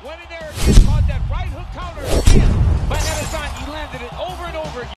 Went in there again, caught that right hook counter.